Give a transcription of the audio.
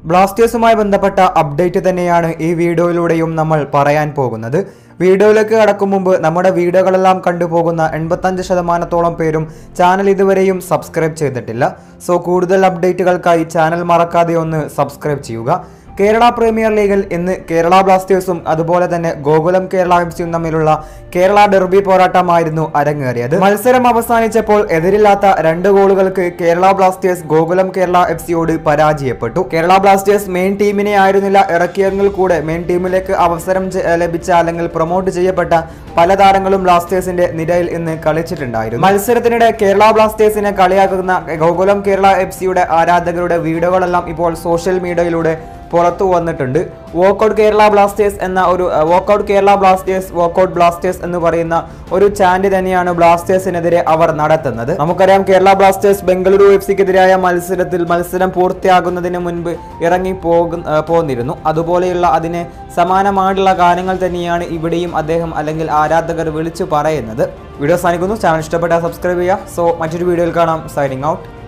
ബ്ലാസ്റ്റേഴ്സുമായി ബന്ധപ്പെട്ട അപ്ഡേറ്റ് തന്നെയാണ് ഈ വീഡിയോയിലൂടെയും നമ്മൾ പറയാൻ പോകുന്നത്. വീഡിയോയിലേക്ക് കടക്കും മുമ്പ് നമ്മുടെ വീഡിയോകളെല്ലാം കണ്ടുപോകുന്ന 85% പേരും ചാനൽ ഇതുവരെയും സബ്സ്ക്രൈബ് ചെയ്തിട്ടില്ല. സോ കൂടുതൽ അപ്ഡേറ്റുകൾക്കായി ചാനൽ മറക്കാതെ ഒന്ന് സബ്സ്ക്രൈബ് ചെയ്യുക. കേരള പ്രീമിയർ ലീഗിൽ ഇന്ന് കേരള ബ്ലാസ്റ്റേഴ്സും അതുപോലെ തന്നെ ഗോകുലം കേരള എഫ്സിയും തമ്മിലുള്ള കേരള ഡെർബി പോരാട്ടമായിരുന്നു അരങ്ങേറിയത്. മത്സരം അവസാനിച്ചപ്പോൾ എതിരില്ലാത്ത 2 ഗോളുകൾക്ക് കേരള ബ്ലാസ്റ്റേഴ്സ് ഗോകുലം കേരള എഫ്സിയോട് പരാജയപ്പെട്ടു. കേരള ബ്ലാസ്റ്റേഴ്സ് മെയിൻ ടീമിനെ ആയിരുന്നില്ല ഇറക്കിയെങ്കിൽ കൂടെ മെയിൻ ടീമിലേക്ക് അവസരം ലഭിച്ച അല്ലെങ്കിൽ പ്രൊമോട്ട് ചെയ്യപ്പെട്ട പല താരങ്ങളും ബ്ലാസ്റ്റേഴ്സിന്റെ നിരയിൽ ഇന്ന് കളിച്ചിട്ടുണ്ടായിരുന്നു. മത്സരത്തിനിടെ കേരള ബ്ലാസ്റ്റേഴ്സിനെ കളിയാക്കുന്ന ഗോകുലം കേരള എഫ്സിയുടെ ആരാധകരുടെ വീഡിയോകളെല്ലാം ഇപ്പോൾ സോഷ്യൽ മീഡിയയിലൂടെ പുറത്തു വന്നിട്ടുണ്ട്. വോക്കൌട്ട് കേരള ബ്ലാസ്റ്റേഴ്സ് എന്ന ഒരു വോക്കൌട്ട് ബ്ലാസ്റ്റേഴ്സ് എന്ന് പറയുന്ന ഒരു ചാൻഡ് തന്നെയാണ് ബ്ലാസ്റ്റേഴ്സിനെതിരെ അവർ നടത്തുന്നത്. നമുക്കറിയാം, കേരള ബ്ലാസ്റ്റേഴ്സ് ബംഗളൂരു എഫ്സിക്കെതിരായ മത്സരം പൂർത്തിയാകുന്നതിന് മുൻപ് ഇറങ്ങി പോന്നിരുന്നു. അതുപോലെയുള്ള അതിന് സമാനമായിട്ടുള്ള കാര്യങ്ങൾ തന്നെയാണ് ഇവിടെയും അദ്ദേഹം അല്ലെങ്കിൽ ആരാധകർ വിളിച്ചു പറയുന്നത്. വീഡിയോ അവസാനിക്കുന്നു. ചാനൽ ഇഷ്ടപ്പെട്ടാൽ സബ്സ്ക്രൈബ് ചെയ്യുക. സോ മറ്റൊരു വീഡിയോയിൽ കാണാം. Signing out.